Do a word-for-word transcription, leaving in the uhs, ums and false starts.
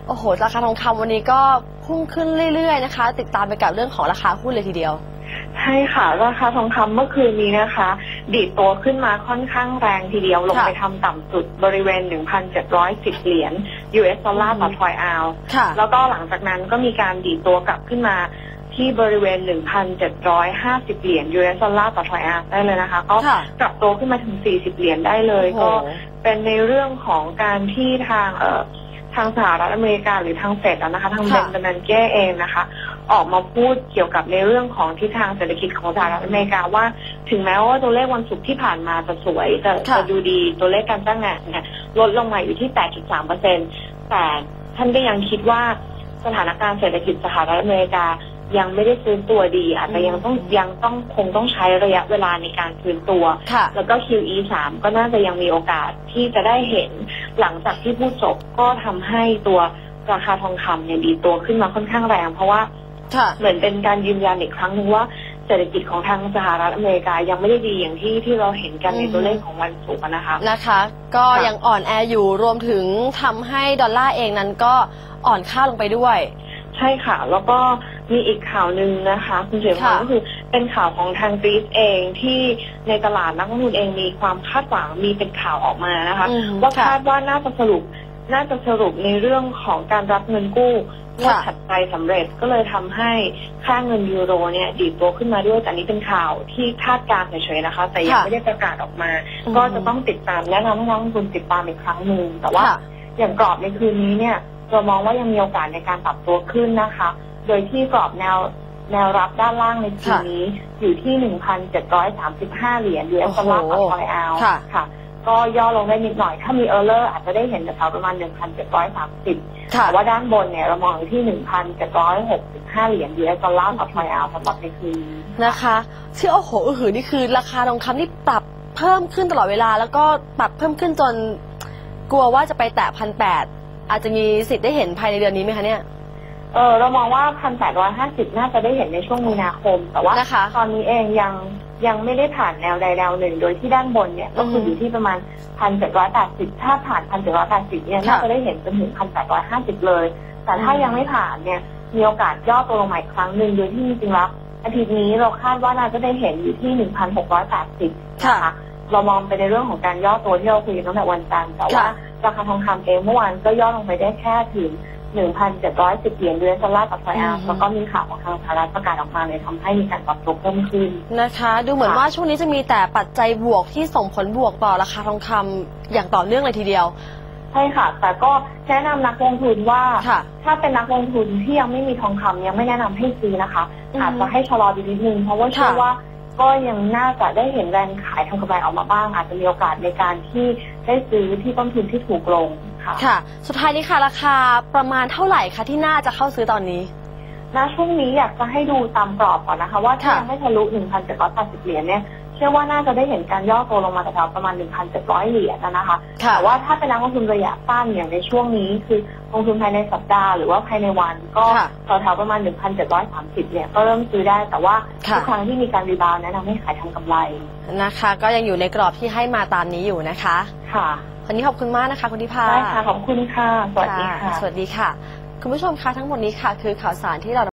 โอ้โหราคาทองคำวันนี้ก็พุ่งขึ้นเรื่อยๆนะคะติดตามไปกับเรื่องของราคาหุ้นเลยทีเดียวใช่ค่ะราคาทองคำเมื่อคืนนี้นะคะดีดตัวขึ้นมาค่อนข้างแรงทีเดียวลงไปทำต่ำสุดบริเวณ หนึ่งพันเจ็ดร้อยสิบ เหรียญ ยู เอส ดอลลาร์ต่อทรอยออนซ์แล้วก็หลังจากนั้นก็มีการดีดตัวกลับขึ้นมาที่บริเวณ หนึ่งพันเจ็ดร้อยห้าสิบ เหรียญ ยู เอส ดอลลาร์ต่อทรอยออนซ์ได้เลยนะคะก็กลับตัวขึ้นมาถึงสี่สิบเหรียญได้เลยก็เป็นในเรื่องของการที่ทางเอ่อทางสหรัฐอเมริกาหรือทางเฟดแล้วนะคะทางเบนจามินแก้เองนะคะออกมาพูดเกี่ยวกับในเรื่องของทิศทางเศรษฐกิจของสหรัฐอเมริกาว่าถึงแม้ว่าตัวเลขวันศุกร์ที่ผ่านมาจะสวยจะจะดูดีตัวเลขการจ้างงานเนี่ยลดลงมาอยู่ที่ แปดจุดสามเปอร์เซ็นต์ แต่ท่านก็ยังคิดว่าสถานการณ์เศรษฐกิจสหรัฐอเมริกายังไม่ได้ฟื้นตัวดีอาจจะยังต้องยังต้องคงต้องใช้ระยะเวลาในการฟื้นตัวแล้วก็ คิว อี สาม ก็น่าจะยังมีโอกาสที่จะได้เห็นหลังจากที่พูดจบก็ทำให้ตัวราคาทองคำเนี่ยดีตัวขึ้นมาค่อนข้างแรงเพราะว่าเหมือนเป็นการยืนยันอีกครั้งหนึ่งว่าเศรษฐกิจของทางสหรัฐอเมริกายังไม่ได้ดีอย่างที่ที่เราเห็นกันในตัวเลขของวันศุกร์นะคะนะคะก็ยังอ่อนแออยู่รวมถึงทำให้ดอลลาร์เองนั้นก็อ่อนค่าลงไปด้วยใช่ค่ะแล้วก็มีอีกข่าวหนึ่งนะคะคุณเฉลิมพลก็คือเป็นข่าวของทางกรีซเองที่ในตลาดนักลงทุนเองมีความคาดหวังมีเป็นข่าวออกมานะคะว่าคาดว่าน่าจะสรุปน่าจะสรุปในเรื่องของการรับเงินกู้งวดถัดไปสำเร็จก็เลยทำให้ค่าเงินยูโรเนี่ยดีดตัวขึ้นมาด้วยแต่นี้เป็นข่าวที่คาดการณ์เฉยๆนะคะแต่ยังไม่ได้ประกาศออกมาก็จะต้องติดตามและน้องๆลงทุนติดตามอีกครั้งหนึ่งแต่ว่าอย่างกรอบในคืนนี้เนี่ยเรามองว่ายังมีโอกาสในการปรับตัวขึ้นนะคะโดยที่กรอบแนวแนวรับด้านล่างในคืนนี้อยู่ที่ หนึ่งพันเจ็ดร้อยสามสิบห้า เหรียญ ยู เอส ดอลลาร์ต่อทรอยออนซ์ค่ะก็ย่อลงได้นิดหน่อยถ้ามีเออร์เลอร์อาจจะได้เห็นแถวประมาณ หนึ่งพันเจ็ดร้อยสามสิบ แต่ว่าด้านบนเนี่ยเรามองอยู่ที่ หนึ่งพันเจ็ดร้อยหกสิบห้า เหรียญ ยู เอส ดอลลาร์ต่อทรอยออนซ์สำหรับในคืนนี้นะคะที่โอ้โหอือหือนี่คือราคาทองคำนี่ปรับเพิ่มขึ้นตลอดเวลาแล้วก็ปรับเพิ่มขึ้นจนกลัวว่าจะไปแตะ หนึ่งพันแปดร้อย อาจจะมีสิทธิ์ได้เห็นภายในเดือนนี้ไหมคะเนี่ยเออเรามองว่า หนึ่งพันแปดร้อยห้าสิบ น่าจะได้เห็นในช่วงมีนาคมแต่ว่าตอนนี้เองยังยังไม่ได้ผ่านแนวใดแนวหนึ่งโดยที่ด้านบนเนี่ยก็คืออยู่ที่ประมาณ หนึ่งพันเจ็ดร้อยแปดสิบ ถ้าผ่าน หนึ่งพันเจ็ดร้อยแปดสิบ เนี่ยน่าจะได้เห็นจนถึง หนึ่งพันแปดร้อยห้าสิบ เลยแต่ถ้ายังไม่ผ่านเนี่ยมีโอกาสย่อตัวลงมาอีกครั้งหนึ่งโดยที่จริงๆแล้วอาทิตย์นี้เราคาดว่าน่าจะได้เห็นอยู่ที่ หนึ่งพันหกร้อยแปดสิบ นะคะเรามองไปในเรื่องของการย่อตัวที่เราคุยกันตั้งแต่วันจันทร์แต่ว่าราคาทองคำเองเมื่อวานก็ย่อลงไปได้แค่ถึง หนึ่งพันเจ็ดร้อยสิบ เหรียญ ยู เอส ดอลลาร์ต่อทรอยออนซ์แล้วก็มีข่าวของทางสหรัฐประกาศออกมาเลยทำให้มีการปรับตัวเพิ่มขึ้นนะคะดูเหมือนว่าช่วงนี้จะมีแต่ปัจจัยบวกที่ส่งผลบวกต่อราคาทองคำอย่างต่อเนื่องเลยทีเดียวใช่ค่ะแต่ก็แนะนำนักลงทุนว่าถ้าเป็นนักลงทุนที่ยังไม่มีทองคำยังไม่แนะนำให้ซื้อนะคะอาจจะให้ชะลอดูนิดนึงเพราะว่าเชื่อว่าก็ยังน่าจะได้เห็นแรงขายทำกำไรออกมาบ้างอาจจะมีโอกาสในการที่ได้ซื้อที่ต้นทุนที่ถูกลงค่ะค่ะสุดท้ายนี้ค่ะราคาประมาณเท่าไหร่คะที่น่าจะเข้าซื้อตอนนี้ณช่วงนี้อยากจะให้ดูตามกรอบก่อนนะคะว่าถ้ายังไม่ทะลุ หนึ่งพันเจ็ดร้อยแปดสิบ เหรียญเนี่ยเชื่อว่าน่าจะได้เห็นการย่อตัวลงมาแถวประมาณ หนึ่งพันเจ็ดร้อย เหรียญนะคะแต่ว่าถ้าเป็นนักลงทุนระยะสั้นอย่างในช่วงนี้คือลงทุนภายในสัปดาห์หรือว่าภายในวันก็แถวประมาณ หนึ่งพันเจ็ดร้อยสามสิบ เนี่ยก็เริ่มซื้อได้แต่ว่าทุกครั้งที่มีการรีบาวด์แนะนำให้ขายทำกำไรนะคะก็ยังอยู่ในกรอบที่ให้มาตามนี้อยู่นะคะค่ะวันนี้ขอบคุณมากนะคะคุณทิพาได้ค่ะขอบคุณค่ะสวัสดีค่ะสวัสดีค่ะคุณผู้ชมคะทั้งหมดนี้ค่ะคือข่าวสารที่เรา